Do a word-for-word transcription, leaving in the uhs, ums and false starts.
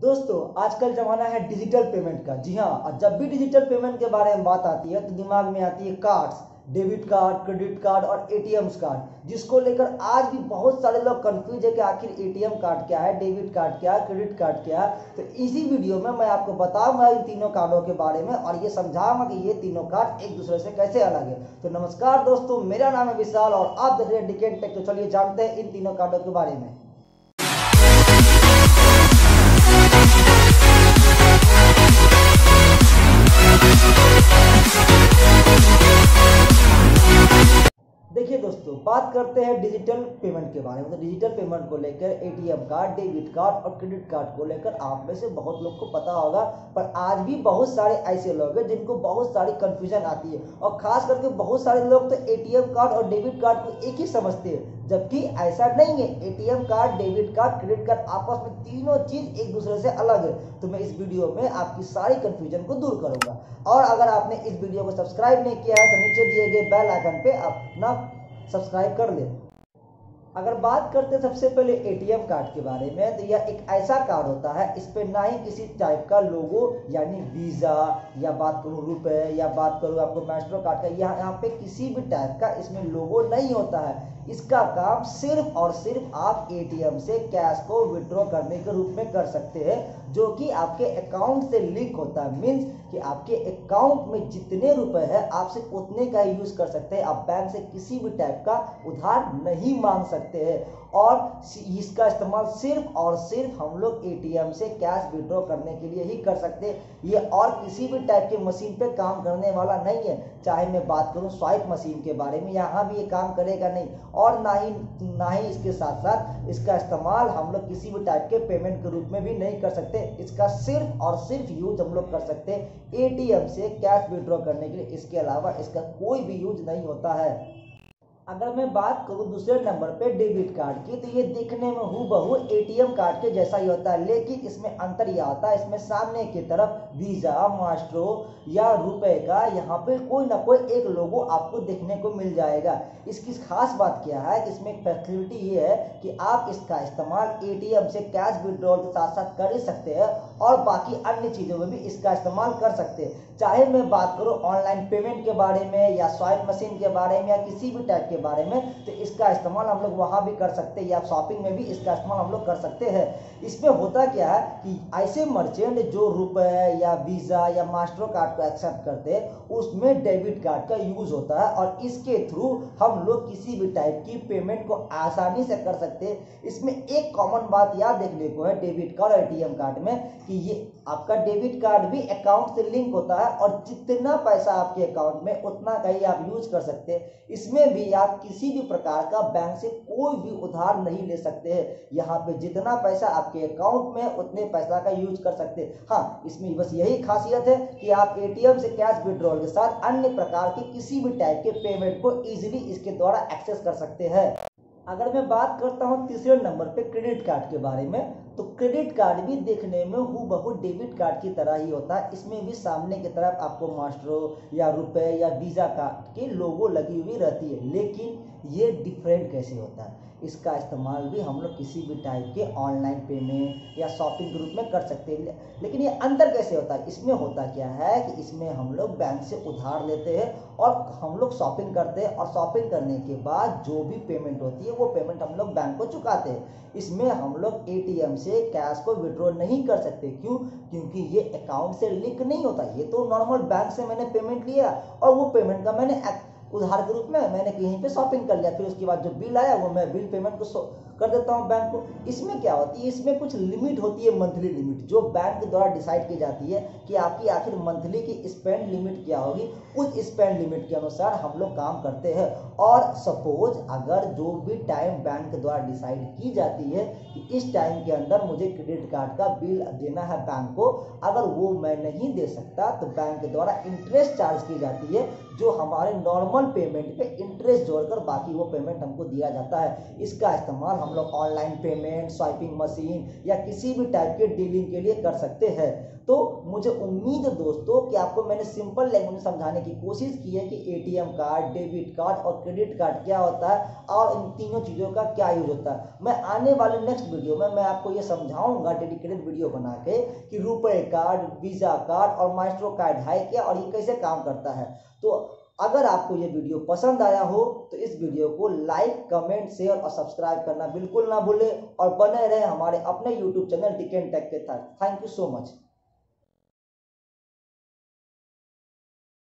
दोस्तों आजकल ज़माना है डिजिटल पेमेंट का। जी हाँ, और जब भी डिजिटल पेमेंट के बारे में बात आती है तो दिमाग में आती है cards, debit card, credit card और एटीएम कार्ड, जिसको लेकर आज भी बहुत सारे लोग कंफ्यूज है कि आखिर एटीएम कार्ड क्या है, डेबिट कार्ड क्या है, क्रेडिट कार्ड क्या है। तो इसी वीडियो में मैं आपको बताऊंगा इन तीनों कार्डों के बारे में और ये समझाऊंगा कि ये तीनों कार्ड एक दूसरे से कैसे अलग है। तो नमस्कार दोस्तों, मेरा नाम है विशाल और आप देख रहे हैं डिकेन टेक। तो चलिए जानते हैं इन तीनों कार्डों के बारे में। देखिए दोस्तों, बात करते हैं डिजिटल पेमेंट के बारे में। तो डिजिटल पेमेंट को लेकर एटीएम कार्ड, डेबिट कार्ड और क्रेडिट कार्ड को लेकर आप में से बहुत लोग को पता होगा, पर आज भी बहुत सारे ऐसे लोग हैं जिनको बहुत सारी कंफ्यूजन आती है और खास करके बहुत सारे लोग तो एटीएम कार्ड और डेबिट कार्ड को एक ही समझते हैं, जबकि ऐसा नहीं है। ATM card, debit card, credit card आपस में तीनों चीज एक दूसरे से अलग है। तो मैं इस वीडियो में आपकी सारी कंफ्यूजन को दूर करूंगा। और अगर आपने इस वीडियो को सब्सक्राइब नहीं किया है तो नीचे दिए गए बेल आइकन पे अपना सब्सक्राइब कर ले। अगर बात करते हैं सबसे पहले एटीएम कार्ड के बारे में, तो यह एक ऐसा कार्ड होता है, इस पे ना ही किसी टाइप का लोगो यानी वीजा या बात करूँ रुपए या बात करूँ आपको मास्टर कार्ड का, यहाँ यहाँ पे किसी भी टाइप का इसमें लोगो नहीं होता है। इसका काम सिर्फ और सिर्फ आप एटीएम से कैश को विड्रॉ करने के रूप में कर सकते हैं, जो कि आपके अकाउंट से लिंक होता है। मीन्स कि आपके अकाउंट में जितने रुपए हैं आप सिर्फ उतने का यूज कर सकते हैं। आप बैंक से किसी भी टाइप का उधार नहीं मांग सकते हैं और इसका इस्तेमाल सिर्फ और सिर्फ हम लोग एटीएम से कैश विड्रॉ करने के लिए ही कर सकते हैं। ये और किसी भी टाइप के मशीन पे काम करने वाला नहीं है। चाहे मैं बात करूं स्वाइप मशीन के बारे में, यहाँ भी ये काम करेगा नहीं। और ना ही ना ही इसके साथ साथ इसका इस्तेमाल हम लोग किसी भी टाइप के पेमेंट के रूप में भी नहीं कर सकते। इसका सिर्फ और सिर्फ यूज हम लोग कर सकते हैं एटीएम से कैश विड्रॉ करने के लिए। इसके अलावा इसका कोई भी यूज नहीं होता है। अगर मैं बात करूं दूसरे नंबर पे डेबिट कार्ड की, तो ये दिखने में हूबहू एटीएम कार्ड के जैसा ही होता है, लेकिन इसमें अंतर यह होता है, इसमें सामने की तरफ वीजा, मास्ट्रो या रुपए का यहाँ पे कोई ना कोई एक लोगो आपको देखने को मिल जाएगा। इसकी खास बात क्या है कि इसमें एक फैसिलिटी ये है कि आप इसका इस्तेमाल एटीएम से कैश विड्रॉल के साथ साथ कर ही सकते हैं और बाकी अन्य चीज़ों में भी इसका इस्तेमाल कर सकते हैं। चाहे मैं बात करूँ ऑनलाइन पेमेंट के बारे में या स्वाइप मशीन के बारे में या किसी भी टाइप के बारे में, तो इसका इस्तेमाल हम लोग वहां भी कर सकते हैं या शॉपिंग में भी इसका इस्तेमाल हम लोग कर सकते हैं। इसमें होता क्या है कि ऐसे मर्चेंट जो रुपए या वीजा या मास्टर कार्ड को एक्सेप्ट करते हैं, उसमें डेबिट कार्ड का यूज होता है और इसके थ्रू हम लोग किसी भी टाइप की पेमेंट को आसानी से कर सकते हैं। इसमें एक कॉमन बात याद देखने को है डेबिट कार्ड और एटीएम कार्ड में, कि ये आपका डेबिट कार्ड भी अकाउंट से लिंक होता है और जितना पैसा आपके अकाउंट में उतना का ही आप यूज कर सकते हैं। इसमें भी आप किसी भी प्रकार का बैंक से कोई भी उधार नहीं ले सकते हैं। यहाँ पे जितना पैसा आपके अकाउंट में उतने पैसा का यूज कर सकते हैं। हाँ, इसमें बस यही खासियत है कि आप एटीएम से कैश विड्रॉल के साथ अन्य प्रकार के किसी भी टाइप के पेमेंट को इजीली इसके द्वारा एक्सेस कर सकते हैं। अगर मैं बात करता हूं तीसरे नंबर पे क्रेडिट कार्ड के बारे में, तो क्रेडिट कार्ड भी देखने में हूबहू डेबिट कार्ड की तरह ही होता है। इसमें भी सामने की तरफ आपको मास्ट्रो या रुपए या वीजा कार्ड के लोगो लगी हुई रहती है, लेकिन ये डिफरेंट कैसे होता है। इसका इस्तेमाल भी हम लोग किसी भी टाइप के ऑनलाइन पेमेंट या शॉपिंग के रूप में कर सकते हैं, लेकिन ये अंतर कैसे होता है। इसमें होता क्या है कि इसमें हम लोग बैंक से उधार लेते हैं और हम लोग शॉपिंग करते हैं और शॉपिंग करने के बाद जो भी पेमेंट होती है वो पेमेंट हम लोग बैंक को चुकाते हैं। इसमें हम लोग एटीएम से कैश को विड्रॉ नहीं कर सकते। क्यों? क्योंकि ये अकाउंट से लिंक नहीं होता। ये तो नॉर्मल बैंक से मैंने पेमेंट लिया और वो पेमेंट का मैंने उधार के रूप में मैंने कहीं पे शॉपिंग कर लिया, फिर उसके बाद जो बिल आया वो मैं बिल पेमेंट को कर देता हूं बैंक को। इसमें क्या होती है, इसमें कुछ लिमिट होती है, मंथली लिमिट, जो बैंक के द्वारा डिसाइड की जाती है कि आपकी आखिर मंथली की स्पेंड लिमिट क्या होगी। उस स्पेंड लिमिट के अनुसार हम लोग काम करते हैं। और सपोज अगर जो भी टाइम बैंक के द्वारा डिसाइड की जाती है कि इस टाइम के अंदर मुझे क्रेडिट कार्ड का बिल देना है बैंक को, अगर वो मैं नहीं दे सकता तो बैंक के द्वारा इंटरेस्ट चार्ज की जाती है, जो हमारे नॉर्मल पेमेंट पे इंटरेस्ट जोड़कर बाकी वो पेमेंट हमको दिया जाता है। इसका इस्तेमाल हम हम लोग ऑनलाइन पेमेंट, स्वाइपिंग मशीन या किसी भी टाइप के डीलिंग के लिए कर सकते हैं। तो मुझे उम्मीद है दोस्तों कि आपको मैंने सिंपल लैंग्वेज में समझाने की कोशिश की है कि एटीएम कार्ड, डेबिट कार्ड और क्रेडिट कार्ड क्या होता है और इन तीनों चीज़ों का क्या यूज होता है। मैं आने वाले नेक्स्ट वीडियो में मैं आपको ये समझाऊंगा डेडिकेटेड वीडियो बना के कि रुपए कार्ड, वीजा कार्ड और माइस्ट्रो कार्ड है क्या और ये कैसे काम करता है। तो अगर आपको ये वीडियो पसंद आया हो तो इस वीडियो को लाइक, कमेंट, शेयर और सब्सक्राइब करना बिल्कुल ना भूलें और बने रहे हमारे अपने YouTube channel tick and tech के साथ। Thank you so much.